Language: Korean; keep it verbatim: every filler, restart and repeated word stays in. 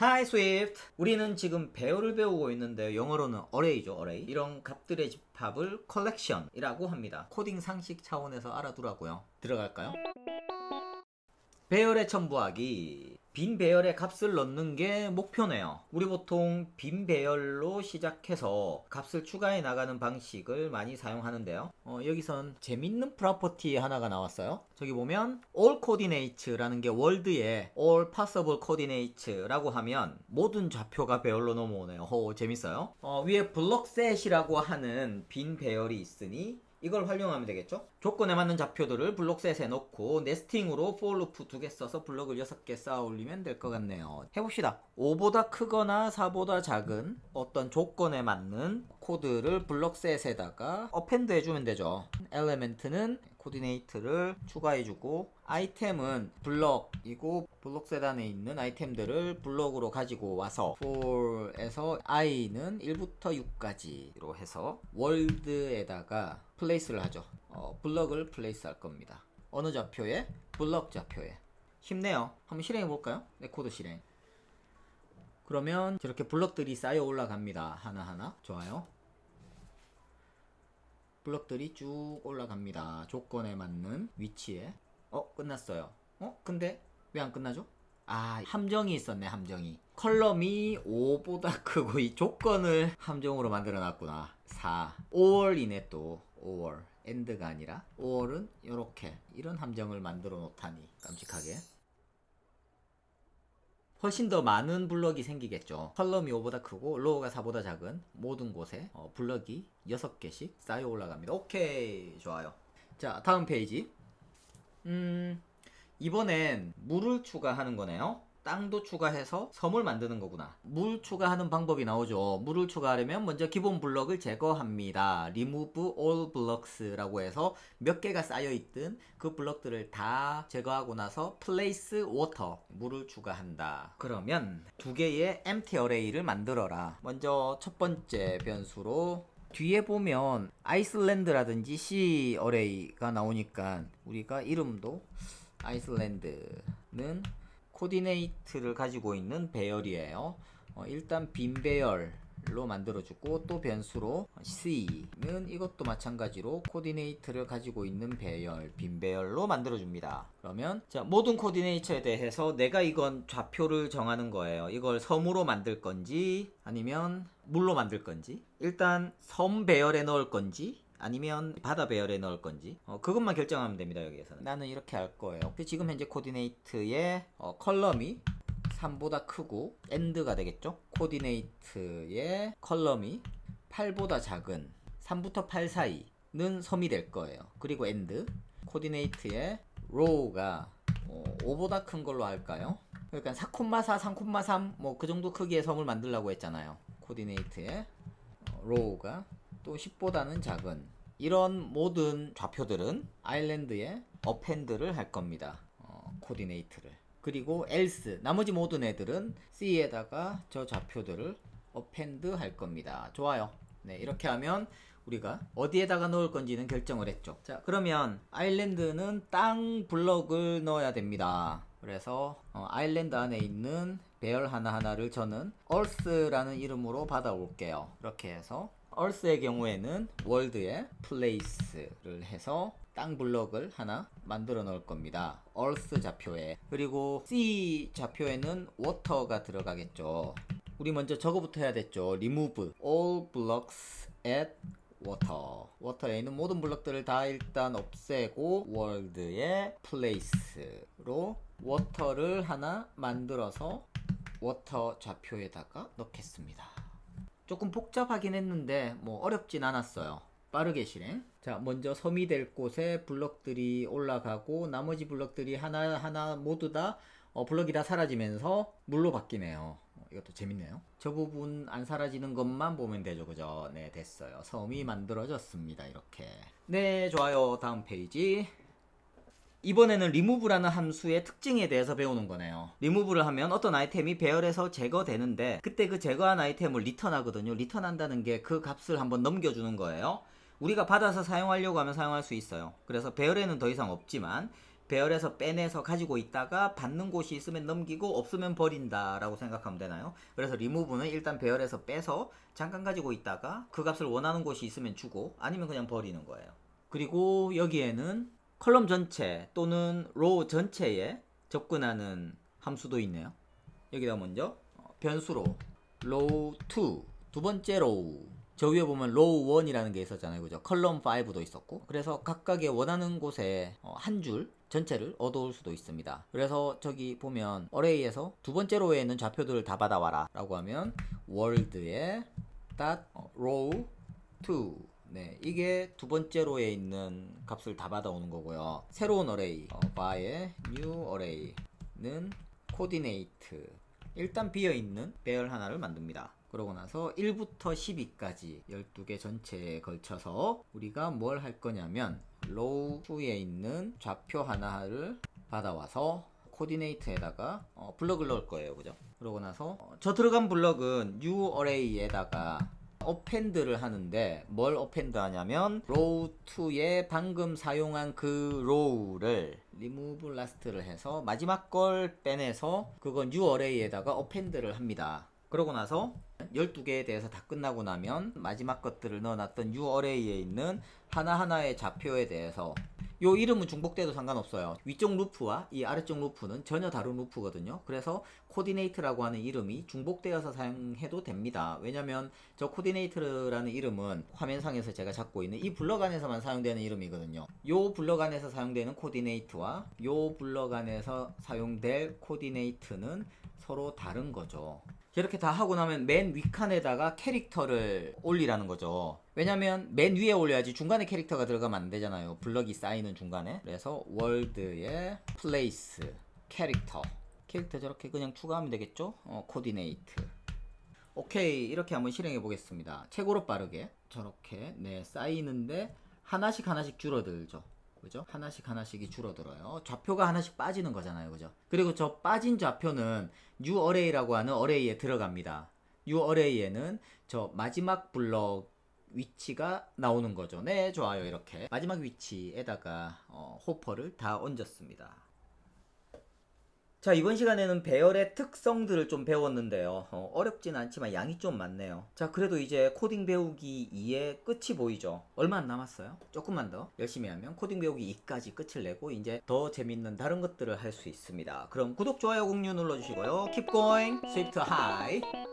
Hi Swift! 우리는 지금 배열을 배우고 있는데 영어로는 array죠, array. 이런 값들의 집합을 collection이라고 합니다. 코딩 상식 차원에서 알아두라고요. 들어갈까요? 배열의 첨부하기. 빈 배열에 값을 넣는 게 목표네요. 우리 보통 빈 배열로 시작해서 값을 추가해 나가는 방식을 많이 사용하는데요. 어, 여기선 재밌는 프로퍼티 하나가 나왔어요. 저기 보면 all coordinates라는 게 월드에 all possible coordinates라고 하면 모든 좌표가 배열로 넘어오네요. 오, 재밌어요. 어, 위에 블록셋이라고 하는 빈 배열이 있으니 이걸 활용하면 되겠죠? 조건에 맞는 좌표들을 블록셋에 넣고 네스팅으로 for loop 두 개 써서 블록을 여섯 개 쌓아 올리면 될 것 같네요. 해봅시다. 오보다 크거나 사보다 작은 어떤 조건에 맞는 코드를 블록셋에다가 어펜드 해주면 되죠. 엘리멘트는 코디네이트를 추가해주고 아이템은 블럭이고 블록셋 안에 있는 아이템들을 블럭으로 가지고 와서 for에서 i는 일부터 육까지로 해서 월드에다가 플레이스를 하죠. 어, 블럭을 플레이스 할 겁니다. 어느 좌표에? 블럭 좌표에. 쉽네요. 한번 실행해 볼까요? 네, 코드 실행. 그러면 저렇게 블럭들이 쌓여 올라갑니다. 하나하나. 좋아요. 블럭들이 쭉 올라갑니다. 조건에 맞는 위치에. 어, 끝났어요. 어? 근데 왜 안 끝나죠? 아, 함정이 있었네. 함정이. 컬럼이 오보다 크고 이 조건을 함정으로 만들어 놨구나. 사. 오월이네 또. 오월. 엔드가 아니라 오월은 요렇게 이런 함정을 만들어 놓다니 깜찍하게. 훨씬 더 많은 블럭이 생기겠죠. 컬럼이 오보다 크고 로우가 사보다 작은 모든 곳에 어, 블럭이 여섯 개씩 쌓여 올라갑니다. 오케이, 좋아요. 자, 다음 페이지. 음, 이번엔 물을 추가하는 거네요. 땅도 추가해서 섬을 만드는 거구나. 물 추가하는 방법이 나오죠. 물을 추가하려면 먼저 기본 블럭을 제거합니다. remove all blocks라고 해서 몇 개가 쌓여있든 그 블럭들을 다 제거하고 나서 place water, 물을 추가한다. 그러면 두 개의 empty array를 만들어라. 먼저 첫 번째 변수로 뒤에 보면 아이슬란드라든지 C 어레이가 나오니까 우리가 이름도 아이슬란드는 코디네이트를 가지고 있는 배열이에요. 어, 일단 빈 배열로 만들어주고 또 변수로 C는 이것도 마찬가지로 코디네이트를 가지고 있는 배열, 빈 배열로 만들어줍니다. 그러면 자, 모든 코디네이터에 대해서 내가 이건 좌표를 정하는 거예요. 이걸 섬으로 만들 건지 아니면 물로 만들 건지, 일단 섬 배열에 넣을 건지 아니면 바다 배열에 넣을 건지 어, 그것만 결정하면 됩니다. 여기에서는 나는 이렇게 할 거예요. 지금 현재 코디네이트의 어, 컬럼이 삼보다 크고 엔드가 되겠죠. 코디네이트의 컬럼이 팔보다 작은 삼부터 팔 사이는 섬이 될 거예요. 그리고 엔드 코디네이트의 로우가 어, 오보다 큰 걸로 할까요? 그러니까 사, 사, 삼, 삼 뭐 그 정도 크기의 섬을 만들려고 했잖아요. 코디네이트의 어, 로우가 또 십보다는 작은 이런 모든 좌표들은 아일랜드에 어펜드를 할 겁니다. 어, 코디네이트를. 그리고 else 나머지 모든 애들은 C에다가 저 좌표들을 어펜드 할 겁니다. 좋아요. 네, 이렇게 하면 우리가 어디에다가 넣을 건지는 결정을 했죠. 자, 그러면 아일랜드는 땅 블럭을 넣어야 됩니다. 그래서 어, 아일랜드 안에 있는 배열 하나하나를 저는 earth라는 이름으로 받아올게요. 이렇게 해서 earth의 경우에는 world에 place를 해서 땅 블럭을 하나 만들어 넣을 겁니다. earth 좌표에. 그리고 C 좌표에는 water가 들어가겠죠. 우리 먼저 저거부터 해야 됐죠. remove all blocks at water. water에 있는 모든 블럭들을 다 일단 없애고 world의 place로 water를 하나 만들어서 water 좌표에다가 넣겠습니다. 조금 복잡하긴 했는데 뭐 어렵진 않았어요. 빠르게 실행. 자, 먼저 섬이 될 곳에 블럭들이 올라가고 나머지 블럭들이 하나하나 모두 다 어, 블럭이 다 사라지면서 물로 바뀌네요. 어, 이것도 재밌네요. 저 부분 안 사라지는 것만 보면 되죠. 그죠? 네, 됐어요. 섬이 만들어졌습니다. 이렇게. 네, 좋아요. 다음 페이지. 이번에는 remove라는 함수의 특징에 대해서 배우는 거네요. remove를 하면 어떤 아이템이 배열에서 제거되는데 그때 그 제거한 아이템을 리턴하거든요. 리턴한다는 게 그 값을 한번 넘겨주는 거예요. 우리가 받아서 사용하려고 하면 사용할 수 있어요. 그래서 배열에는 더 이상 없지만 배열에서 빼내서 가지고 있다가 받는 곳이 있으면 넘기고 없으면 버린다 라고 생각하면 되나요? 그래서 리무브는 일단 배열에서 빼서 잠깐 가지고 있다가 그 값을 원하는 곳이 있으면 주고 아니면 그냥 버리는 거예요. 그리고 여기에는 컬럼 전체 또는 로우 전체에 접근하는 함수도 있네요. 여기다 먼저 변수로 로우 투, 두 번째 로우, 저 위에 보면 로우 원이라는 게 있었잖아요. 그죠? 컬럼 파이브도 있었고. 그래서 각각의 원하는 곳에 한 줄 전체를 얻어올 수도 있습니다. 그래서 저기 보면 어레이에서 두 번째 로우에 있는 좌표들을 다 받아와라 라고 하면 월드에 dot row 투, 네, 이게 두 번째 로에 있는 값을 다 받아오는 거고요. 새로운 어레이 어, by의 new array는 coordinate, 일단 비어있는 배열 하나를 만듭니다. 그러고 나서 일부터 십이까지 열두 개 전체에 걸쳐서 우리가 뭘 할 거냐면 로우 투에 있는 좌표 하나를 받아와서 코디네이트에다가 어, 블럭을 넣을 거예요. 그죠? 그러고 나서 어, 저 들어간 블럭은 new array에다가 어펜드를 하는데 뭘 어펜드 하냐면 로우 투에 방금 사용한 그 로우를 remove last를 해서 마지막 걸 빼내서 그건 new array에다가 어펜드를 합니다. 그러고 나서 열두 개에 대해서 다 끝나고 나면 마지막 것들을 넣어놨던 new array에 있는 하나하나의 좌표에 대해서 요 이름은 중복돼도 상관없어요. 위쪽 루프와 이 아래쪽 루프는 전혀 다른 루프거든요. 그래서 코디네이트라고 하는 이름이 중복되어서 사용해도 됩니다. 왜냐면 저 코디네이트라는 이름은 화면상에서 제가 잡고 있는 이 블럭 안에서만 사용되는 이름이거든요. 요 블럭 안에서 사용되는 코디네이트와 요 블럭 안에서 사용될 코디네이트는 서로 다른 거죠. 이렇게 다 하고 나면 맨 윗칸에다가 캐릭터를 올리라는 거죠. 왜냐면 맨 위에 올려야지 중간에 캐릭터가 들어가면 안 되잖아요. 블럭이 쌓이는 중간에. 그래서 월드에 place 캐릭터 캐릭터 저렇게 그냥 추가하면 되겠죠. 어, 코디네이트. 오케이, 이렇게 한번 실행해 보겠습니다. 최고로 빠르게 저렇게 네 쌓이는데 하나씩 하나씩 줄어들죠. 그죠? 하나씩 하나씩이 줄어들어요. 좌표가 하나씩 빠지는 거잖아요. 그죠? 그리고 저 빠진 좌표는 new array라고 하는 어레이에 들어갑니다. new array에는 저 마지막 블럭 위치가 나오는 거죠. 네, 좋아요. 이렇게 마지막 위치에다가 어, 호퍼를 다 얹었습니다. 자, 이번 시간에는 배열의 특성들을 좀 배웠는데요. 어, 어렵진 않지만 양이 좀 많네요. 자, 그래도 이제 코딩 배우기 이의 끝이 보이죠. 얼마 안 남았어요. 조금만 더 열심히 하면 코딩 배우기 이까지 끝을 내고 이제 더 재밌는 다른 것들을 할 수 있습니다. 그럼 구독, 좋아요, 공유 눌러주시고요. Keep going, swift high.